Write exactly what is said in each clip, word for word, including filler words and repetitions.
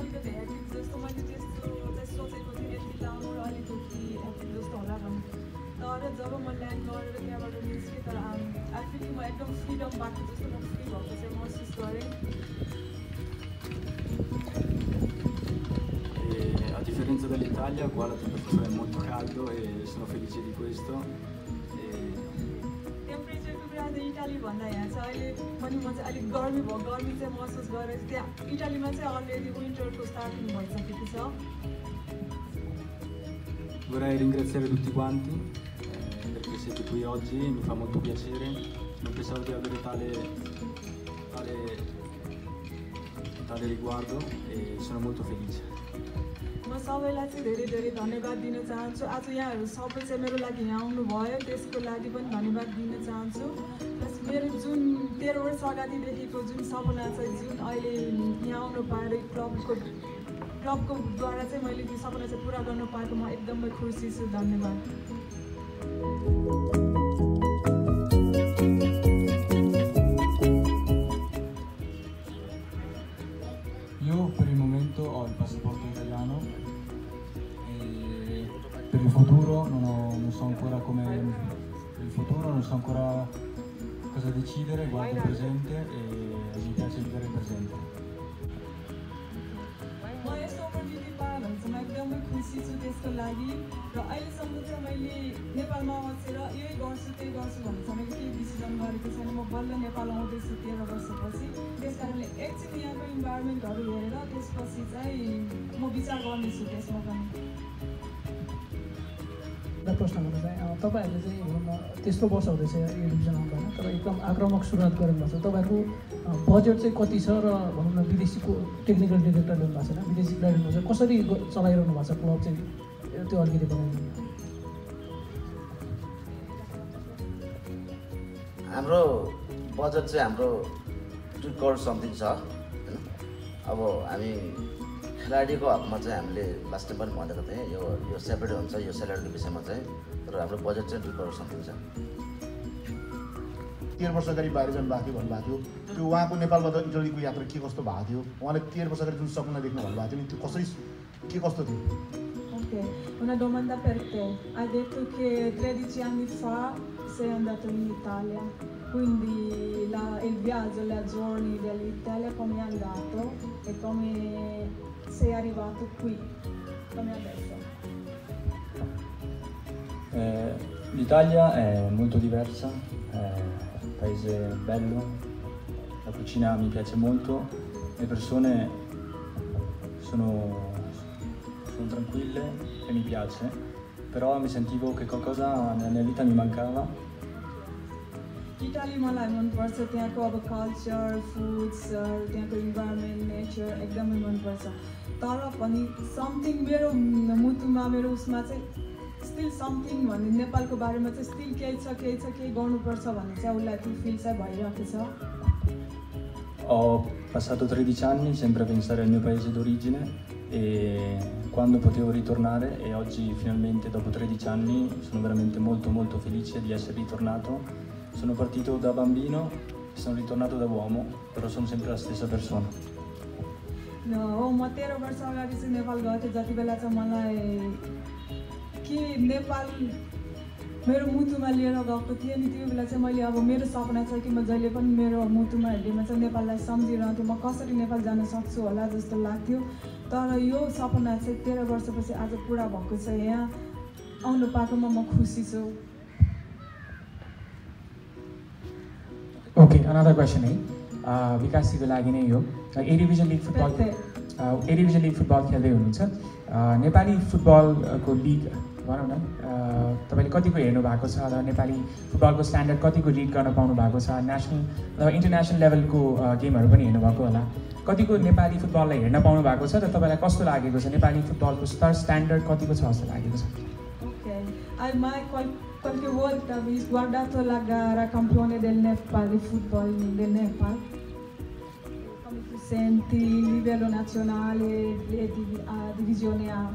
अलिकति हेक्टिक जस्तो मैले त्यस्तो चाहिँ सोचेको थिएँ यति लामो र अलिकति हेक्टिक जस्तो होला भन्ने तर जब म ल्यान्ड गरेर त्यहाँबाट निस्केँ तर आफैले म एकदम फ्रिडम भएको जस्तो म फ्री भएको चाहिँ महसुस गरेँ। A differenza dell'Italia, qua la temperatura è molto caldo e sono felice di questo. टेम्परेचरको कुरा चाहिँ इटाली भन्दा यहाँ चाहिँ अहिले पनि म चाहिँ अलिक गर्मी भयो गर्मी चाहिँ महसुस गरेर त्यहाँ इटालीमा चाहिँ अलरेडी विन्टरको स्टार्टिङ भइसकेको छ। Vorrei ringraziare tutti quanti eh, perché siete qui oggi, mi fa molto piacere, non pensavo di avere tale, tale, tale riguardo e sono molto felice. म सबैलाई चाहिँ धेरै धेरै धन्यवाद दिन चाहन्छु। आज यहाँहरू सबै चाहिँ मेरो लागि यहाँ आउनुभयो त्यसको लागि पनि धन्यवाद दिन चाहन्छु। प्लस मेरो जुन तेह्र वर्ष अगाडिदेखिको जुन सपना छ जुन अहिले यहाँ आउनु पाएर क्लबको क्लबको द्वारा चाहिँ मैले त्यो सपना चाहिँ पुरा गर्न पाएको म एकदमै खुसी छु। धन्यवाद। Io per il momento ho il passaporto italiano e per il futuro non, ho, non so ancora come per il futuro non so ancora cosa decidere, guardo il presente e mi piace vivere il presente. म यस्तो opportunity पाएँ भने चाहिँ म एकदमै खुसी छु त्यसको लागि र अहिलेसम्म चाहिँ मैले नेपालमा बसेर यही गर्छु त्यही गर्छु भने चाहिँ मैले केही डिसिजन गरेको छैन। म बल्ल नेपाल आउँदैछु तेह्र वर्षपछि त्यस कारणले एकछिन यहाँको इन्भाइरोमेन्टहरू हेरेर त्यसपछि चाहिँ म विचार गर्नेछु त्यसमा पनि। प्रश्न गर्नु चाहिँ तपाईँहरूले चाहिँ भनौँ न त्यस्तो वर्ष हुँदैछ ए डिभिजन आउँदैन तर एकदम आक्रामक सुरुवात गर्नुभएको छ। तपाईँहरूको बजेट चाहिँ कति छ र भनौँ न विदेशीको टेक्निकल डिरेक्टर ल्याउनु भएको छैन विदेशी प्लेयर ल्याउनु छ कसरी चलाइरहनु भएको छ क्लब चाहिँ त्यो अलिकति बनाइदिनु। हाम्रो बजेट चाहिँ हाम्रो टु करोड समथिङ छ होइन। अब हामी खेलाडीको हकमा चाहिँ हामीले लास्ट टाइम पनि भनेको थिएँ यो यो सेपरेट हुन्छ यो स्यालेरीको विषयमा चाहिँ तर हाम्रो बजेट चाहिँ दुई करोड समथिङ छ। तेह्र वर्ष अगाडि बाहिर जानुभएको थियो भन्नुभएको थियो त्यो उहाँको नेपालबाट इटलीको यात्रा के कस्तो भएको थियो उहाँले तेह्र वर्ष अगाडि जुन सपना देख्नु भन्नुभएको थियो नि त्यो कसरी के कस्तो थियो? Ok, una domanda per te. Hai detto che tredici anni fa sei andato in Italia, quindi la, il viaggio, la journey dell'Italia come è andato e come sei arrivato qui, come adesso? Eh, L'Italia è molto diversa, è un paese bello, la cucina mi piace molto, le persone sono, sono tranquille e mi piace, però mi sentivo che qualcosa nella mia vita mi mancava. Italy मलाई मनपर्छ त्यहाँको अब culture foods त्यहाँको environment nature एकदमै मनपर्छ तर पनि something मेरो मुटुमा मेरो उसमा चाहिँ स्टिल समथिङ भन्ने नेपालको बारेमा चाहिँ स्टिल केही छ केही छ केही गर्नुपर्छ भन्ने चाहिँ उसलाई त्यो फिल चाहिँ भइरहेको छ। Ho passato tredici anni sempre a pensare al mio paese d'origine e quando potevo ritornare e oggi finalmente dopo tredici anni sono veramente molto molto felice di essere ritornato. Sono partito da bambino e sono ritornato da uomo, però sono sempre la stessa persona. हो म तेह्र वर्ष अगाडि चाहिँ नेपाल गएको थिएँ जति बेला चाहिँ मलाई के नेपाल मेरो मुटुमा लिएर गएको थिएँ नि त्यो बेला चाहिँ मैले अब मेरो सपना छ कि म जहिले पनि मेरो मुटुमा हेर्दैमा चाहिँ नेपाललाई सम्झिरहन्थेँ म कसरी नेपाल जान सक्छु होला जस्तो लाग्थ्यो तर यो सपना चाहिँ तेह्र वर्षपछि आज पुरा भएको छ। यहाँ आउनु पाएकोमा म खुसी छु। ओके अनदर क्वेसन है विकासजीको लागि नै हो A division league football A division league football खेल्दै हुनुहुन्छ नेपाली फुटबलको लिग भनौँ न तपाईँले कतिको हेर्नु भएको छ र नेपाली फुटबलको स्ट्यान्डर्ड कतिको रिड गर्न पाउनु भएको छ नेसनल अथवा इन्टरनेसनल लेभलको गेमहरू पनि हेर्नुभएको होला कतिको नेपाली फुटबललाई हेर्न पाउनु भएको छ र तपाईँलाई कस्तो लागेको छ नेपाली फुटबलको स्तर स्ट्यान्डर्ड कतिको छ जस्तो लागेको छ? Qualche volta ho guardato la gara campione del Nepal di football del Nepal. Come ti senti a livello nazionale e di a divisione A?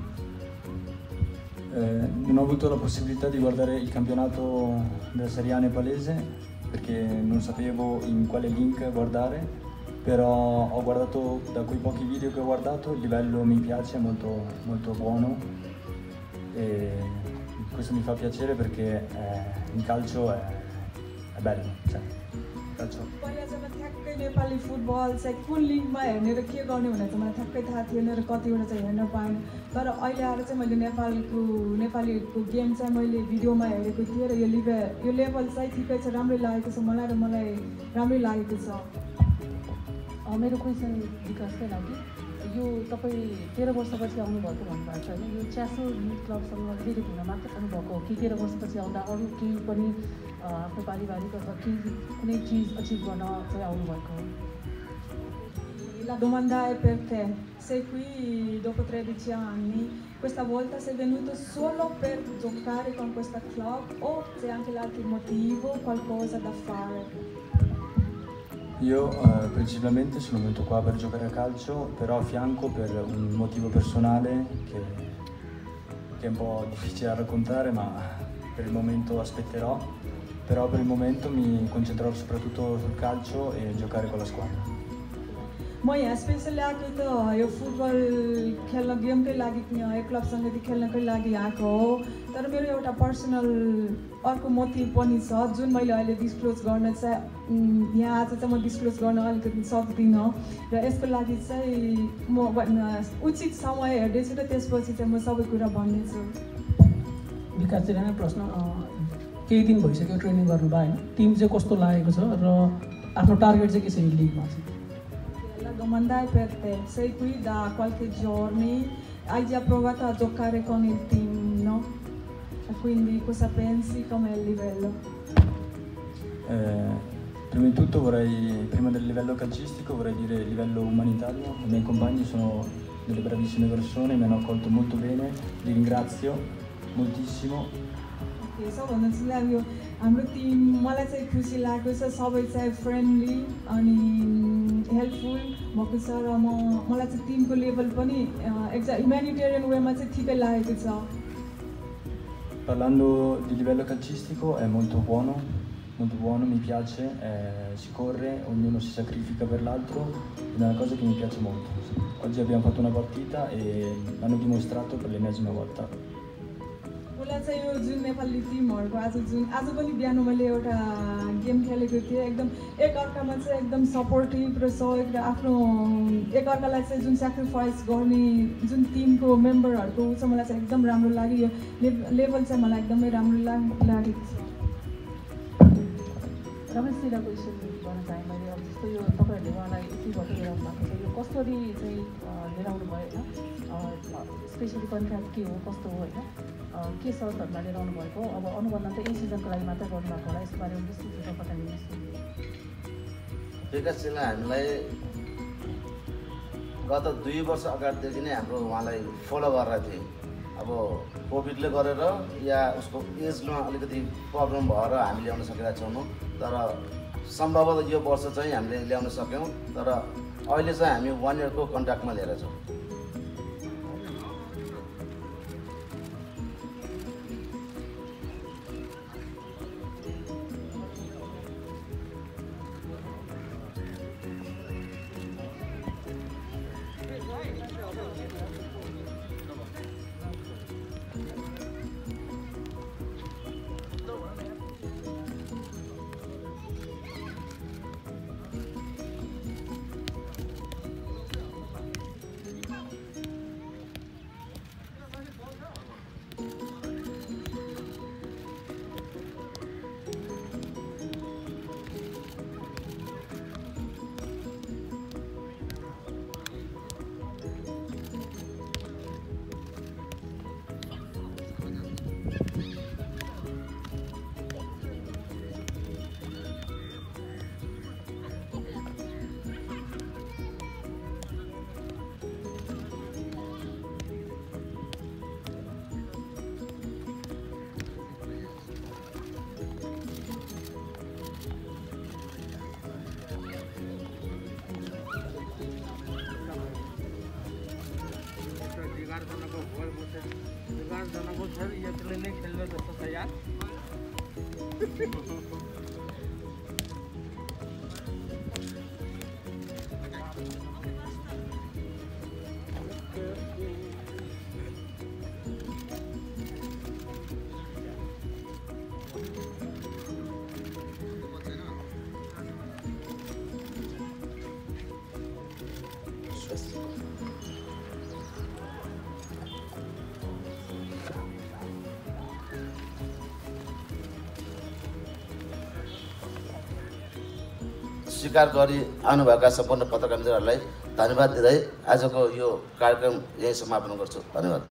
Eh, non ho avuto la possibilità di guardare il campionato della Serie A nepalese perché non sapevo in quale link guardare però ho guardato, da quei pochi video che ho guardato, il livello mi piace, è molto, molto buono e questo mi fa piacere perché eh, il calcio è, è bello, cioè, il calcio. पहिला चाहिँ म ठ्याक्कै Nepali football चाहिँ कुन लिगमा हेर्ने र के गर्ने भनेर चाहिँ मलाई ठ्याक्कै थाहा थिएन र कतिवटा चाहिँ हेर्न पाएन तर अहिले आएर चाहिँ मैले नेपालको नेपालीको गेम चाहिँ मैले भिडियोमा हेरेको थिएँ र यो लिभे यो लेभल चाहिँ ठिकै छ राम्रै लागेको छ मलाई र मलाई राम्रै लागेको छ मेरो क्वेसन विकासकै लागि यो तपाईँ तेह्र वर्षपछि आउनुभएको भन्नुभएको छ होइन यो च्यासो युथ क्लबसँग रिलेटेड हुन मात्र आउनुभएको हो कि तेह्र वर्षपछि आउँदा अरू केही पनि आफ्नो पारिवारिक अथवा केही कुनै चिज अचिभ गर्न चाहिँ आउनुभएको हो La domanda è per te, sei qui dopo tredici anni, questa volta sei venuto solo per giocare con questa club o c'è anche l'altro motivo, qualcosa da fare? Io eh, principalmente sono venuto qua per giocare a calcio, però a fianco per un motivo personale che, che è un po' difficile da raccontare, ma per il momento aspetterò, però per il momento mi concentrerò soprattutto sul calcio e giocare con la squadra. म यहाँ specially आएको त यो football खेल्न गेमकै लागि यो क्लबसँग खेल्नकै लागि आएको हो तर मेरो एउटा पर्सनल अर्को मोटिभ पनि छ जुन मैले अहिले डिस्क्लोज गर्न चाहिँ यहाँ आज चाहिँ म डिस्क्लोज गर्न अलिकति सक्दिनँ र यसको लागि चाहिँ म उचित समय हेर्दैछु र त्यसपछि चाहिँ म सबै कुरा भन्नेछु विकास चाहिँ प्रश्न केही दिन भइसक्यो ट्रेनिङ गर्नुभयो होइन टिम चाहिँ कस्तो लागेको छ र आफ्नो टार्गेट चाहिँ के छ यो लिगमा चाहिँ La domanda è per te, sei qui da qualche giorno, hai già provato a giocare con il team, no? E quindi cosa pensi, com'è il livello? Eh, prima di tutto vorrei, prima del livello calcistico, vorrei dire il livello umanitario. I miei compagni sono delle bravissime persone, mi hanno accolto molto bene, li ringrazio moltissimo. सबभन्दा चाहिँ लाग्यो हाम्रो team मलाई चाहिँ खुसी लागेको छ सबै चाहिँ फ्रेन्डली अनि हेल्पफुल भएको छ र म मलाई चाहिँ टिमको लेभल पनि एक्जा ह्युम्यानिटेरियन वेमा चाहिँ ठिकै लागेको छ Parlando di livello calcistico è molto buono, molto buono, mi piace, eh, si corre, ognuno si sacrifica per l'altro ed è una cosa che mi piace molto. Oggi abbiamo fatto una partita e l'hanno dimostrato per l'ennesima volta. मलाई चाहिँ यो जुन नेपाली टिमहरूको आज जुन आज पनि बिहान मैले एउटा गेम खेलेको थिएँ एकदम एकअर्कामा चाहिँ एकदम सपोर्टिभ र सहयोग र आफ्नो एकअर्कालाई चाहिँ जुन सेक्रिफाइस गर्ने जुन टिमको मेम्बरहरूको ऊ छ मलाई चाहिँ एकदम राम्रो लाग्यो यो लेभल चाहिँ मलाई एकदमै राम्रो लाग लागेको छ रमेशजीलाई क्वेसन गर्न चाहेँ मैले अब जस्तो यो तपाईँहरूले उहाँलाई यति भएर लिएर आउनु भएको छ यो कसरी चाहिँ लिएर आउनु भयो होइन स्पेसली कन्ट्र्याक्ट के हो कस्तो हो होइन के शर्तहरूमा लिएर आउनु भएको अब अनुबन्धन त यही सिजनको लागि मात्रै गर्नुभएको होला यसको बारेमा विस्तृत बताइदिनुहोस् विकासजीलाई हामीलाई गत दुई वर्ष अगाडिदेखि नै हाम्रो उहाँलाई फलो गरेर थिएँ अब कोभिडले गरेर या उसको एजमा अलिकति प्रब्लम भएर हामी ल्याउन सकेका छैनौँ तर सम्भवतः यो वर्ष चाहिँ हामीले ल्याउन सक्यौँ तर अहिले चाहिँ हामी वान इयरको कन्ट्र्याक्टमा लिएर छौँ स्वीकार गरी आउनुभएका सम्पूर्ण पत्रकार मित्रहरूलाई धन्यवाद दिँदै आजको यो कार्यक्रम यही समापन गर्छु। धन्यवाद।